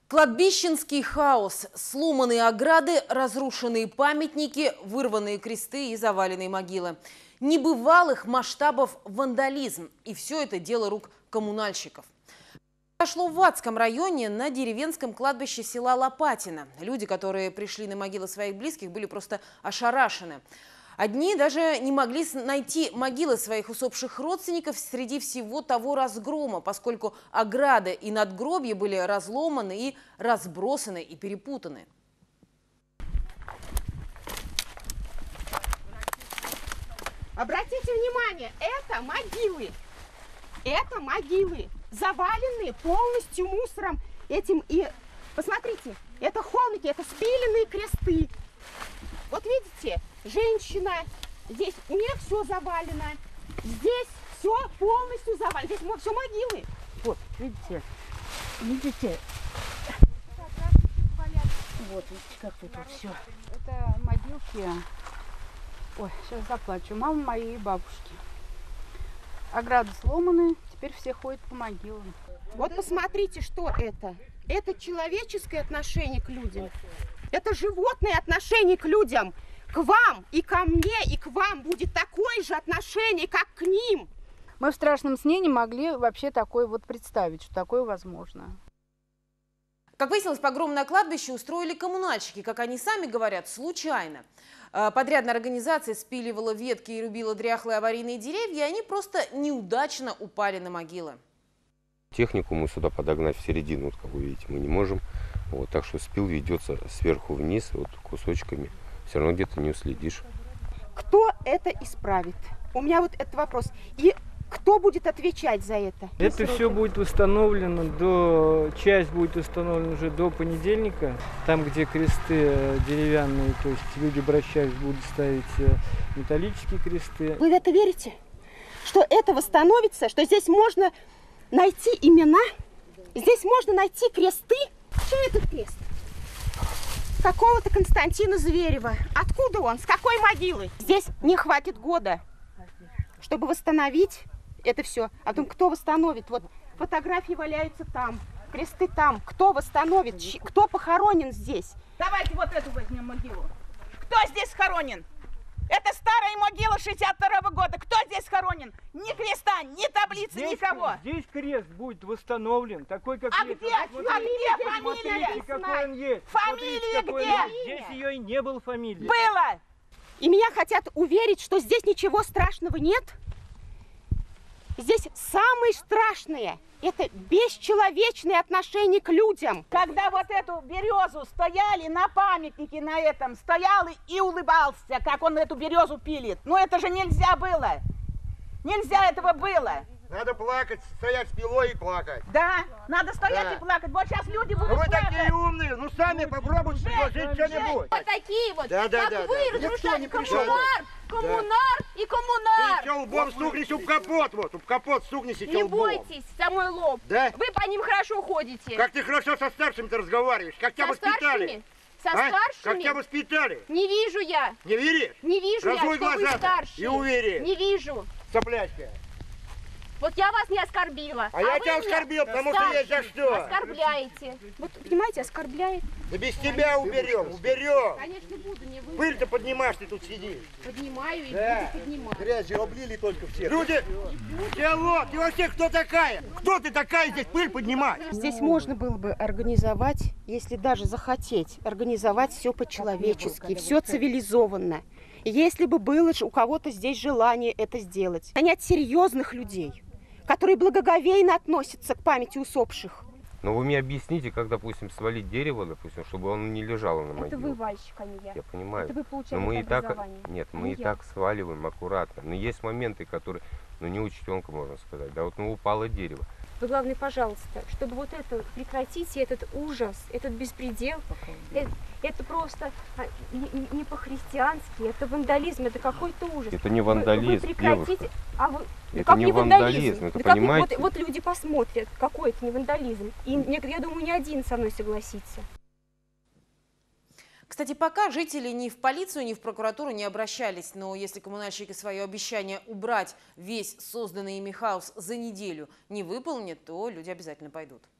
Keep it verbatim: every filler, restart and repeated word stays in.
Кладбищенский хаос, сломанные ограды, разрушенные памятники, вырванные кресты и заваленные могилы. Небывалых масштабов вандализм. И все это дело рук коммунальщиков. Прошло в Ватском районе на деревенском кладбище села Лопатино. Люди, которые пришли на могилы своих близких, были просто ошарашены. Одни даже не могли найти могилы своих усопших родственников среди всего того разгрома, поскольку ограды и надгробья были разломаны и разбросаны и перепутаны. Обратите внимание, это могилы. Это могилы, заваленные полностью мусором этим. И посмотрите, это холмики, это спиленные кресты. Вот видите, женщина, здесь у нее все завалено, здесь все полностью завалено, здесь все могилы. Вот, видите, видите, вот, видите, как тут вот все. Это могилки, ой, сейчас заплачу, мамы моей и бабушки. Ограды сломаны, теперь все ходят по могилам. Вот посмотрите, что это. Это человеческое отношение к людям. Это животное отношение к людям. К вам и ко мне, и к вам будет такое же отношение, как к ним. Мы в страшном сне не могли вообще такое вот представить, что такое возможно. Как выяснилось, погром на кладбище устроили коммунальщики, как они сами говорят, случайно. Подрядная организация спиливала ветки и рубила дряхлые аварийные деревья, и они просто неудачно упали на могилы. Технику мы сюда подогнать в середину, вот, как вы видите, мы не можем. Вот, так что спил ведется сверху вниз, вот кусочками. Все равно где-то не уследишь. Кто это исправит? У меня вот этот вопрос. И кто будет отвечать за это? Это все будет установлено, до, часть будет установлена уже до понедельника. Там, где кресты деревянные, то есть люди, обращаясь, будут ставить металлические кресты. Вы в это верите? Что это восстановится? Что здесь можно найти имена? Здесь можно найти кресты? Что этот крест? Какого-то Константина Зверева. Откуда он? С какой могилы? Здесь не хватит года, чтобы восстановить это все. А потом кто восстановит? Вот фотографии валяются там, кресты там. Кто восстановит? Кто похоронен здесь? Давайте вот эту возьмем могилу. Кто здесь хоронен? Это старая могила шестьдесят второго года. Кто здесь хоронен? Ни креста, ни таблицы, здесь, никого. Здесь крест будет восстановлен, такой, как а есть. Где? Смотрите, А где фамилия? смотрите, какой он есть. Фамилия Смотрите, какой где? он есть. Здесь ее и не было фамилии. Было. И меня хотят уверить, что здесь ничего страшного нет. Здесь самое страшное – это бесчеловечное отношение к людям. Когда вот эту березу стояли на памятнике на этом, стоял и улыбался, как он эту березу пилит. Но это же нельзя было. Нельзя этого было. Надо плакать, стоять с пилой и плакать. Да, надо стоять Да. и плакать. Вот сейчас люди будут Ну вы плакать. такие умные, ну сами попробуйте предложить что-нибудь. Вот такие вот, Да, да, как да, вы, да. разрушаете Никто не пришел. коммунар, коммунар и коммунар. Ты еще лбом стукнись об капот, вот, об капот стукнись еще Не лбом. бойтесь, за мой лоб. Да? Вы по ним хорошо ходите. Как ты хорошо со старшими-то разговариваешь, как тебя Со воспитали? старшими? Со А? Как старшими? тебя воспитали? Не вижу я. Не веришь? Не вижу Разуй я, что вы глаза старшие. и увери. Не вижу. Соплячка. Вот я вас не оскорбила. А, я вы тебя меня оскорбил, потому что есть за что. оскорбляете. Вот, понимаете, оскорбляет. Да без тебя уберем, уберем. Конечно, буду, не вы. Пыль-то поднимаешь, ты тут сидишь. Поднимаю и Да. буду поднимать. Грязью облили только всех. Люди, Диалог, ты вообще кто такая? Кто ты такая здесь пыль поднимать? Здесь можно было бы организовать, если даже захотеть, организовать все по-человечески, все цивилизованно. Если бы было у кого-то здесь желание это сделать. Нанять серьезных людей, которые благоговейно относятся к памяти усопших. Но вы мне объясните, как, допустим, свалить дерево, допустим, чтобы оно не лежало на могиле. Это вы вальщик, а не я. Я понимаю. Это вы получали Но мы и так, образование. нет, мы Не и я. так сваливаем аккуратно. Но есть моменты, которые, ну, не учтенка, можно сказать. Да, вот, ну, упало дерево. Вы, главное, пожалуйста, чтобы вот это прекратите, этот ужас, этот беспредел, это, это просто а, не, не по-христиански, это вандализм, это какой-то ужас. Это не вандализм, вы, вы прекратите, девушка. а вы, Это как не не вандализм, это Да как- понимаете? вот, вот люди посмотрят, какой это не вандализм. И мне, я думаю, ни один со мной согласится. Кстати, пока жители ни в полицию, ни в прокуратуру не обращались. Но если коммунальщики свое обещание убрать весь созданный ими хаос за неделю не выполнят, то люди обязательно пойдут.